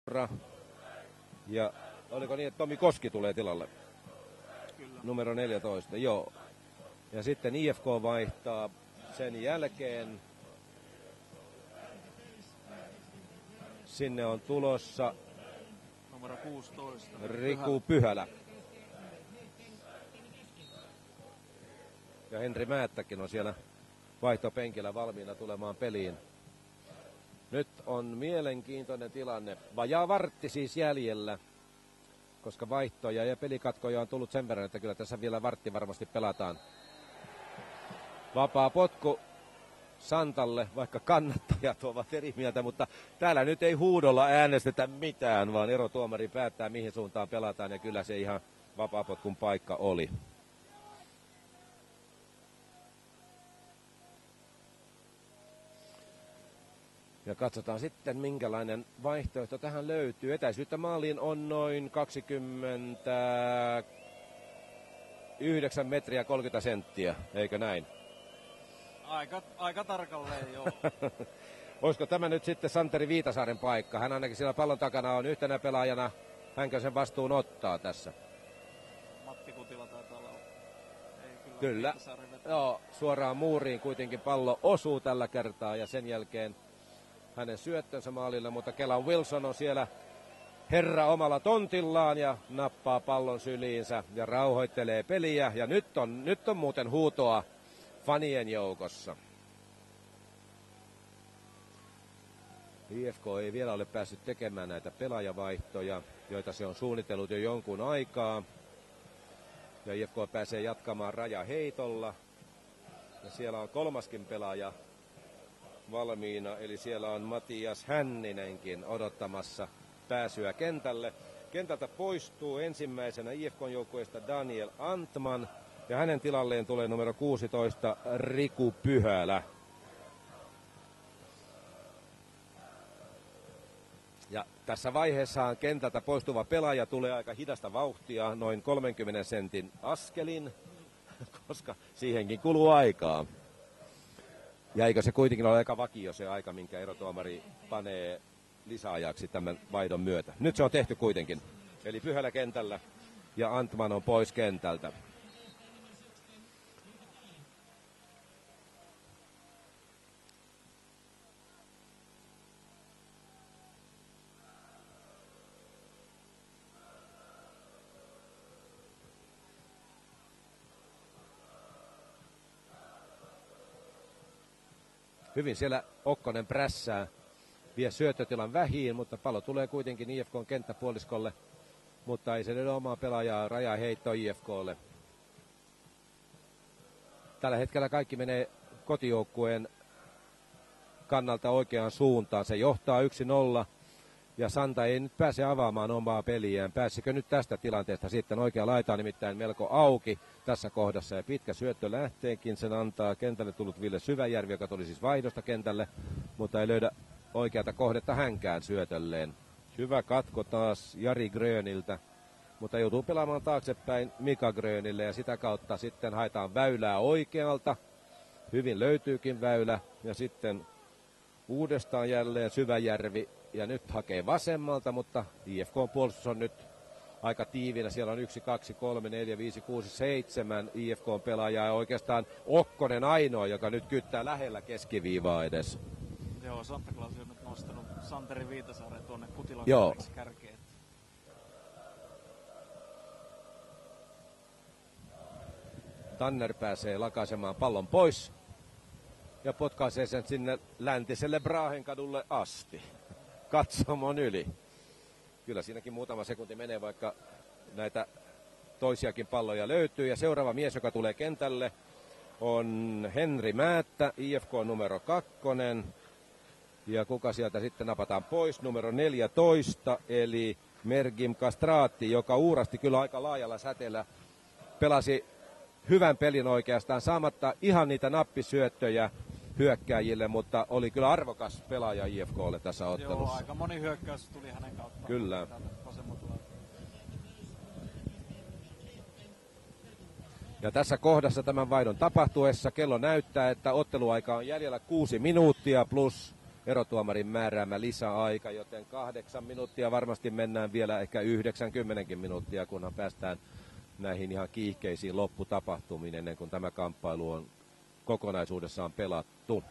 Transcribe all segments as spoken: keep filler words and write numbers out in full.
Ja oliko niin, että Tomi Koski tulee tilalle? Kyllä. Numero neljätoista, joo. Ja sitten I F K vaihtaa sen jälkeen. Sinne on tulossa numero kuusitoista. Riku Pyhälä. Ja Henri Määttäkin on siellä vaihtopenkillä valmiina tulemaan peliin. Nyt on mielenkiintoinen tilanne. Vajaa vartti siis jäljellä, koska vaihtoja ja pelikatkoja on tullut sen verran, että kyllä tässä vielä vartti varmasti pelataan. Vapaa potku Santalle, vaikka kannattajat ovat eri mieltä, mutta täällä nyt ei huudolla äänestetä mitään, vaan erotuomari päättää, mihin suuntaan pelataan, ja kyllä se ihan vapaapotkun paikka oli. Ja katsotaan sitten, minkälainen vaihtoehto tähän löytyy. Etäisyyttä maaliin on noin kaksikymmentäyhdeksän metriä kolmekymmentä senttiä, eikö näin? Aika, aika tarkalleen, joo. Olisiko tämä nyt sitten Santeri Viitasaaren paikka? Hän ainakin siellä pallon takana on yhtenä pelaajana. Hänkö sen vastuun ottaa tässä? Matti Kutila taitaa olla. Ei Kyllä. kyllä. Joo, suoraan muuriin kuitenkin pallo osuu tällä kertaa ja sen jälkeen hänen syöttönsä maalille, mutta Kelan Wilson on siellä herra omalla tontillaan ja nappaa pallon syliinsä ja rauhoittelee peliä. Ja nyt on, nyt on muuten huutoa fanien joukossa. I F K ei vielä ole päässyt tekemään näitä pelaajavaihtoja, joita se on suunnitellut jo jonkun aikaa. Ja I F K pääsee jatkamaan rajaheitolla. Ja siellä on kolmaskin pelaaja valmiina, eli siellä on Matias Hänninenkin odottamassa pääsyä kentälle. Kentältä poistuu ensimmäisenä I F K:n joukkueesta Daniel Antman, ja hänen tilalleen tulee numero kuusitoista Riku Pyhälä. Ja tässä vaiheessaan kentältä poistuva pelaaja tulee aika hidasta vauhtia, noin kolmenkymmenen sentin askelin, koska siihenkin kuluu aikaa. Ja eikö se kuitenkin ole aika vakio se aika, minkä erotuomari panee lisäajaksi tämän vaihdon myötä. Nyt se on tehty kuitenkin. Eli Pyhälä kentällä ja Antman on pois kentältä. Hyvin siellä Okkonen prässää, vie syöttötilan vähiin, mutta pallo tulee kuitenkin I F K:n kenttäpuoliskolle, mutta ei se löydä omaa pelaajaa, rajaa heitto I F K:lle. Tällä hetkellä kaikki menee kotijoukkueen kannalta oikeaan suuntaan. Se johtaa yksi nolla ja Santa ei nyt pääse avaamaan omaa peliään. Pääsikö nyt tästä tilanteesta sitten? Oikea laita on nimittäin melko auki tässä kohdassa ja pitkä syöttö lähteekin. Sen antaa kentälle tullut Ville Syväjärvi, joka tuli siis vaihdosta kentälle, mutta ei löydä oikeata kohdetta hänkään syötölleen. Hyvä katko taas Jari Gröniltä, mutta joutuu pelaamaan taaksepäin Mika Grönille ja sitä kautta sitten haetaan väylää oikealta. Hyvin löytyykin väylä ja sitten uudestaan jälleen Syväjärvi ja nyt hakee vasemmalta, mutta I F K-puolustus on nyt aika tiivinä. Siellä on yksi, kaksi, kolme, neljä, viisi, kuusi, seitsemän I F K-pelaajaa ja oikeastaan Okkonen ainoa, joka nyt kyttää lähellä keskiviivaa edes. Joo, Santa Claus on nyt nostanut Santeri Viitasaaren tuonne Kutilan kärkeen. Tanner pääsee lakaisemaan pallon pois ja potkaisee sen sinne läntiselle Brahenkadulle asti. Katsomon yli. Kyllä siinäkin muutama sekunti menee, vaikka näitä toisiakin palloja löytyy. Ja seuraava mies, joka tulee kentälle, on Henri Määttä, I F K numero kakkonen. Ja kuka sieltä sitten napataan pois? Numero neljätoista, eli Mergim Kastraatti, joka uurasti kyllä aika laajalla säteellä. Pelasi hyvän pelin oikeastaan, saamatta ihan niitä nappisyöttöjä hyökkääjille, mutta oli kyllä arvokas pelaaja I F K:lle tässä ottelussa. Joo, aika moni hyökkäys tuli hänen kauttaan. Kyllä. Ja tässä kohdassa tämän vaihdon tapahtuessa kello näyttää, että otteluaika on jäljellä kuusi minuuttia plus erotuomarin määräämä lisäaika, joten kahdeksan minuuttia varmasti mennään vielä, ehkä yhdeksänkymmentäkin minuuttia, kunhan päästään näihin ihan kiihkeisiin lopputapahtumiin ennen kuin tämä kamppailu on kokonaisuudessaan pelattu.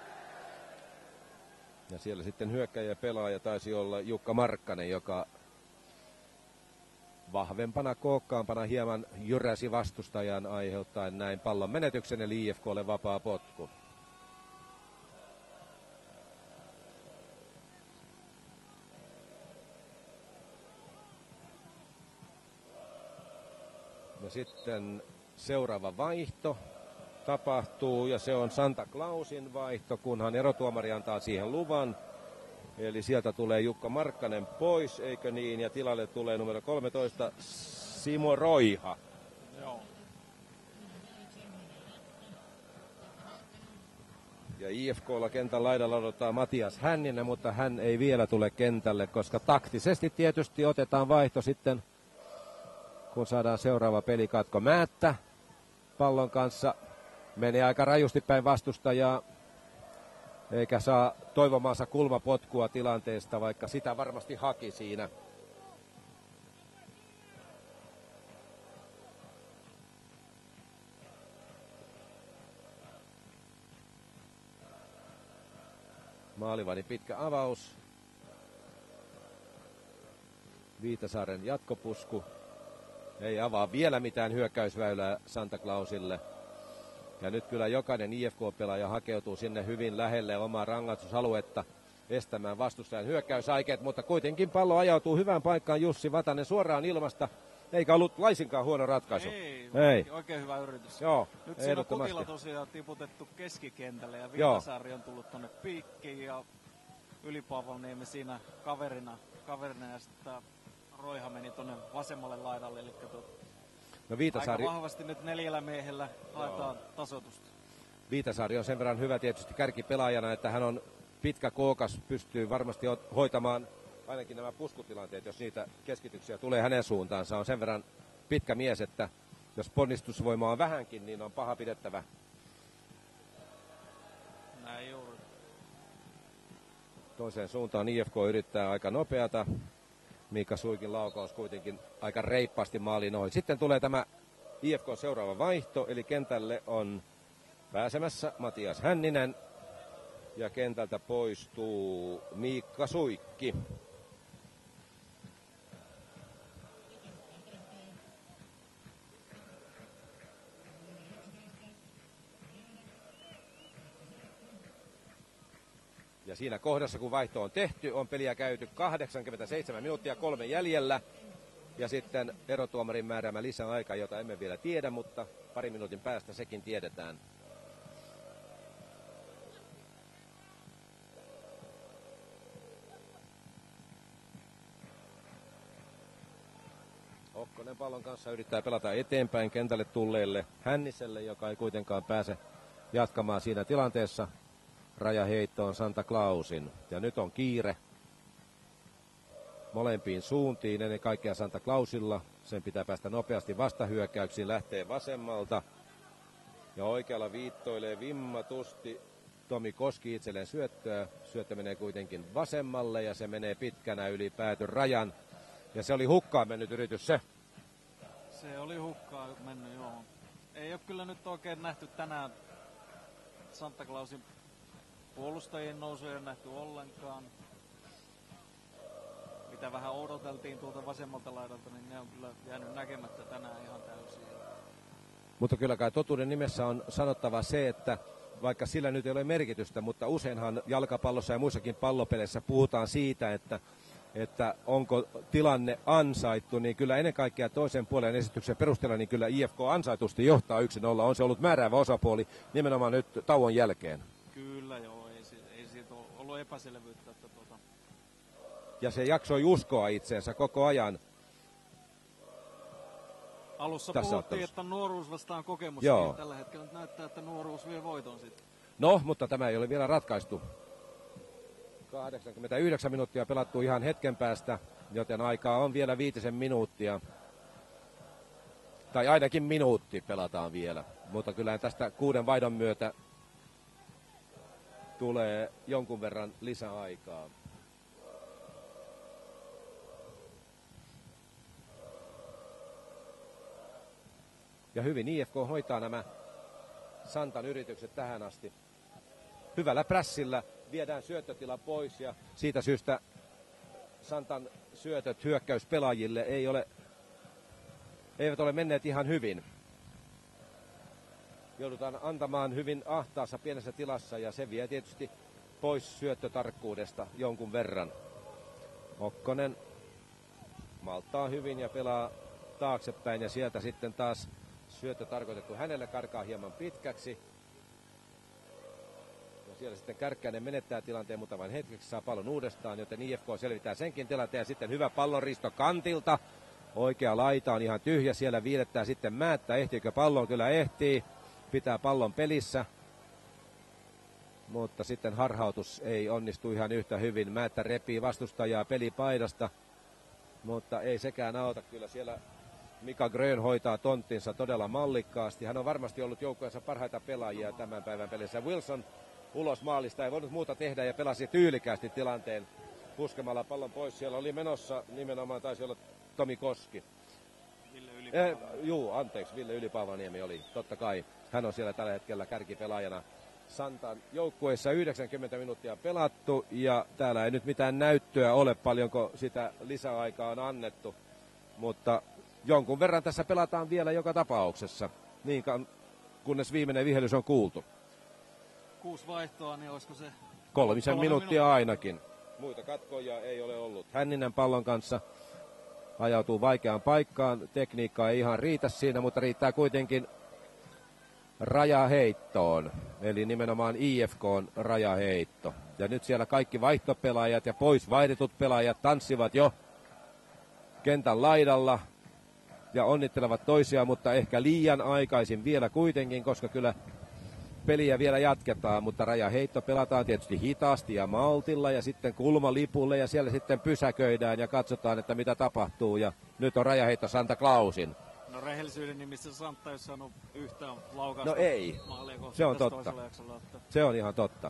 Ja siellä sitten hyökkäjä pelaaja taisi olla Jukka Markkanen, joka vahvempana, kookkaampana hieman jyräsi vastustajan aiheuttaen näin pallon menetyksen, eli I F K:lle vapaa potku. Ja sitten seuraava vaihto tapahtuu, ja se on Santa Clausin vaihto, kunhan erotuomari antaa siihen luvan. Eli sieltä tulee Jukka Markkanen pois, eikö niin, ja tilalle tulee numero kolmetoista Simo Roiha. Joo. Ja I F K:lla kentän laidalla odottaa Matias Hänninen, mutta hän ei vielä tule kentälle, koska taktisesti tietysti otetaan vaihto sitten, kun saadaan seuraava pelikatko. Määttä pallon kanssa menee aika rajusti päin vastustajaa, eikä saa toivomaansa kulmapotkua tilanteesta, vaikka sitä varmasti haki siinä. Maalivahdin pitkä avaus. Viitasaaren jatkopusku. Ei avaa vielä mitään hyökkäysväylää Santa Clausille. Ja nyt kyllä jokainen I F K-pelaaja hakeutuu sinne hyvin lähelle omaa rangaistusaluetta estämään vastustajan hyökkäysaikeet, mutta kuitenkin pallo ajautuu hyvään paikkaan Jussi Vatanen suoraan ilmasta, eikä ollut laisinkaan huono ratkaisu. Ei, Ei. Oikein hyvä yritys. Joo, nyt siinä on Kutila tosiaan tiputettu keskikentälle ja Viitasaari on tullut tuonne piikkiin ja Yli-Paavolniemi siinä kaverina, kaverina ja sitten Roiha meni tuonne vasemmalle laidalle, eli no Viitasaari, aika vahvasti nyt neljällä miehellä haetaan tasoitusta. Viitasaari on sen verran hyvä tietysti kärkipelaajana, että hän on pitkä kookas, pystyy varmasti hoitamaan ainakin nämä puskutilanteet, jos niitä keskityksiä tulee hänen suuntaansa. On sen verran pitkä mies, että jos ponnistusvoima on vähänkin, niin on paha pidettävä. Näin juuri. Toiseen suuntaan I F K yrittää aika nopeata. Miikka Suikin laukaus kuitenkin aika reippaasti maaliin ohi. Sitten tulee tämä I F K seuraava vaihto, eli kentälle on pääsemässä Matias Hänninen ja kentältä poistuu Miikka Suikki. Ja siinä kohdassa, kun vaihto on tehty, on peliä käyty kahdeksankymmentäseitsemän minuuttia, kolme jäljellä. Ja sitten erotuomarin määräämä lisäaika, jota emme vielä tiedä, mutta pari minuutin päästä sekin tiedetään. Okkonen pallon kanssa yrittää pelata eteenpäin kentälle tulleelle Hänniselle, joka ei kuitenkaan pääse jatkamaan siinä tilanteessa. Rajaheitto on Santa Clausin. Ja nyt on kiire molempiin suuntiin, ennen kaikkea Santa Clausilla. Sen pitää päästä nopeasti vastahyökkäyksiin, lähtee vasemmalta. Ja oikealla viittoilee vimmatusti Tomi Koski itselleen syöttöä. Syöttö menee kuitenkin vasemmalle ja se menee pitkänä yli päätyn rajan. Ja se oli hukkaan mennyt yritys se. Se oli hukkaan mennyt, joo. Ei ole kyllä nyt oikein nähty tänään Santa Clausin puolustajien nousuja nähty ollenkaan. Mitä vähän odoteltiin tuolta vasemmalta laidalta, niin ne on kyllä jäänyt näkemättä tänään ihan täysin. Mutta kyllä kai totuuden nimessä on sanottava se, että vaikka sillä nyt ei ole merkitystä, mutta useinhan jalkapallossa ja muissakin pallopeleissä puhutaan siitä, että, että onko tilanne ansaittu, niin kyllä ennen kaikkea toisen puolen esityksen perusteella, niin kyllä I F K ansaitusti johtaa yksi nolla. On se ollut määräävä osapuoli nimenomaan nyt tauon jälkeen. Kyllä joo, ei, ei siitä ole ollut epäselvyyttä. Että tuota... Ja se jaksoi uskoa itseensä koko ajan. Alussa tässä puhuttiin, ottelussa, että nuoruus vastaan kokemus. Joo. Tällä hetkellä näyttää, että nuoruus vie voiton sitten. No, mutta tämä ei ole vielä ratkaistu. kahdeksankymmentäyhdeksän minuuttia pelattu ihan hetken päästä, joten aikaa on vielä viitisen minuuttia. Tai ainakin minuutti pelataan vielä. Mutta kyllähän tästä kuuden vaihdon myötä tulee jonkun verran lisäaikaa. Ja hyvin I F K hoitaa nämä Santan yritykset tähän asti. Hyvällä prässillä viedään syöttötila pois ja siitä syystä Santan syötöt hyökkäyspelaajille ei ole, eivät ole menneet ihan hyvin. Joudutaan antamaan hyvin ahtaassa pienessä tilassa ja se vie tietysti pois syöttötarkkuudesta jonkun verran. Okkonen malttaa hyvin ja pelaa taaksepäin ja sieltä sitten taas syöttö tarkoitettu hänelle, karkaa hieman pitkäksi. Ja siellä sitten Kärkkäinen menettää tilanteen, mutta vain hetkeksi saa pallon uudestaan, joten I F K selvittää senkin tilanteen. Ja sitten hyvä pallonristo kantilta. Oikea laita on ihan tyhjä, siellä viilettää sitten Määttä. Ehtiikö pallon? Kyllä ehtii. Pitää pallon pelissä. Mutta sitten harhautus ei onnistu ihan yhtä hyvin. Määttä repii vastustajaa pelipaidasta, mutta ei sekään auta. Kyllä siellä Mika Grön hoitaa tonttinsa todella mallikkaasti. Hän on varmasti ollut joukkueensa parhaita pelaajia tämän päivän pelissä. Wilson ulos maalista, ei voinut muuta tehdä ja pelasi tyylikästi tilanteen puskemalla pallon pois. Siellä oli menossa nimenomaan, taisi olla Tomi Koski. Ville Ylipaavaniemi. Eh, juu, anteeksi, Ville Ylipaavaniemi oli, totta kai. Hän on siellä tällä hetkellä kärkipelaajana. Santan joukkueessa yhdeksänkymmentä minuuttia pelattu ja täällä ei nyt mitään näyttöä ole, paljonko sitä lisäaikaa on annettu. Mutta jonkun verran tässä pelataan vielä joka tapauksessa, niin kunnes viimeinen vihellys on kuultu. Kuusi vaihtoa, niin olisiko se... Kolmisen minuuttia minuut... ainakin. Muita katkoja ei ole ollut. Hänninen pallon kanssa ajautuu vaikeaan paikkaan. Tekniikka ei ihan riitä siinä, mutta riittää kuitenkin rajaheittoon. Eli nimenomaan I F K:n rajaheitto. Ja nyt siellä kaikki vaihtopelaajat ja pois vaihdetut pelaajat tanssivat jo kentän laidalla ja onnittelevat toisiaan, mutta ehkä liian aikaisin vielä kuitenkin, koska kyllä peliä vielä jatketaan, mutta rajaheitto pelataan tietysti hitaasti ja maltilla ja sitten kulmalipulle ja siellä sitten pysäköidään ja katsotaan, että mitä tapahtuu ja nyt on rajaheitto Santa Clausin. No rehellisyyden nimissä Santa ei saanut yhtään laukausta. No ei, se on totta. Jaksolla, että... Se on ihan totta.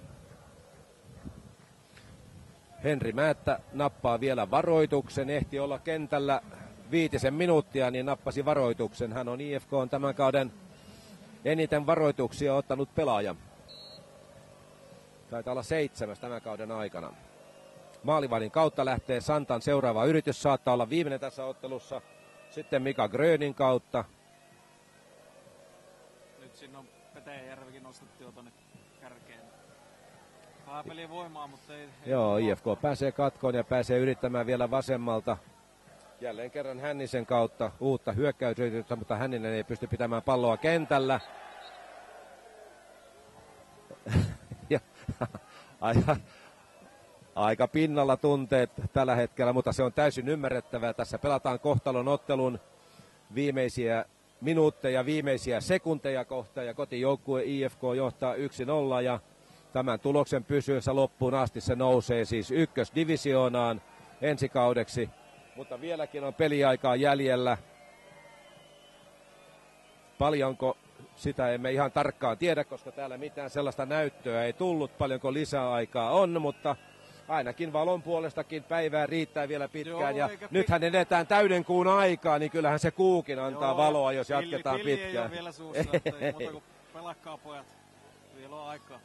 Henri Määttä nappaa vielä varoituksen, ehti olla kentällä viitisen minuuttia, niin nappasi varoituksen. Hän on I F K:n tämän kauden eniten varoituksia ottanut pelaaja. Taitaa olla seitsemäs tämän kauden aikana. Maalivahdin kautta lähtee Santan seuraava yritys, saattaa olla viimeinen tässä ottelussa. Sitten Mika Grönin kautta. Nyt siinä on Petäjäjärvikin nostettu jo tuonne kärkeen. Haapeli voimaa, mutta ei... ei Joo, I F K pääsee katkoon ja pääsee yrittämään vielä vasemmalta. Jälleen kerran Hännisen kautta uutta hyökkäysyritystä, mutta Hänninen ei pysty pitämään palloa kentällä. ja, aika, aika pinnalla tunteet tällä hetkellä, mutta se on täysin ymmärrettävää. Tässä pelataan kohtalon ottelun viimeisiä minuutteja, viimeisiä sekunteja kohta ja kotijoukkue I F K johtaa yksi nolla ja tämän tuloksen pysyessä loppuun asti se nousee siis ykkösdivisioonaan ensi kaudeksi. Mutta vieläkin on peliaikaa jäljellä. Paljonko, sitä emme ihan tarkkaan tiedä, koska täällä mitään sellaista näyttöä ei tullut. Paljonko lisäaikaa on, mutta ainakin valon puolestakin päivää riittää vielä pitkään. Joo, ja nythän edetään täyden kuun aikaa, niin kyllähän se kuukin antaa Joo, valoa, jos pilli, jatketaan pilli pitkään. Ei ole vielä suussa, ei muuta kuin pelakkaa pojat. Vielä on aikaa.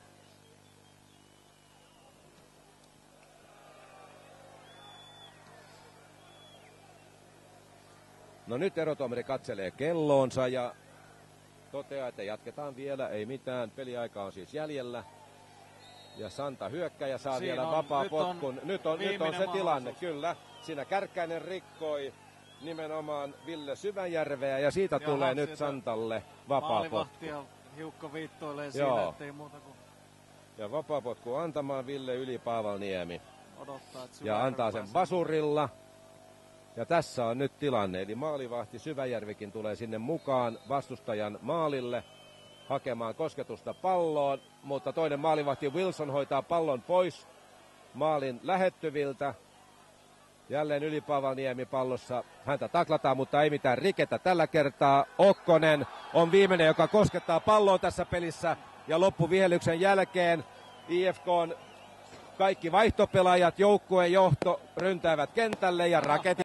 No nyt erotuomari katselee kelloonsa ja toteaa, että jatketaan vielä, ei mitään. Peliaika on siis jäljellä. Ja Santa hyökkäjä saa Siinä vielä on, vapaa nyt potkun. On nyt on, nyt on se tilanne, kyllä. Siinä Kärkkäinen rikkoi nimenomaan Ville Syväjärveä ja siitä Jaha, tulee nyt Santalle vapaa potku. Hiukka viittoilee siinä, ettei muuta kuin... Ja vapaa potku antamaan Ville Yli-Paavalniemi. Odottaa, ja antaa sen vasurilla. Ja tässä on nyt tilanne, eli maalivahti Syväjärvikin tulee sinne mukaan vastustajan maalille hakemaan kosketusta palloon, mutta toinen maalivahti Wilson hoitaa pallon pois maalin lähettyviltä. Jälleen Yli-Paavalniemi pallossa, häntä taklataan, mutta ei mitään rikettä tällä kertaa. Okkonen on viimeinen, joka koskettaa palloa tässä pelissä ja loppuvihelyksen jälkeen I F K:n kaikki vaihtopelaajat, joukkueen johto ryntäävät kentälle ja raketit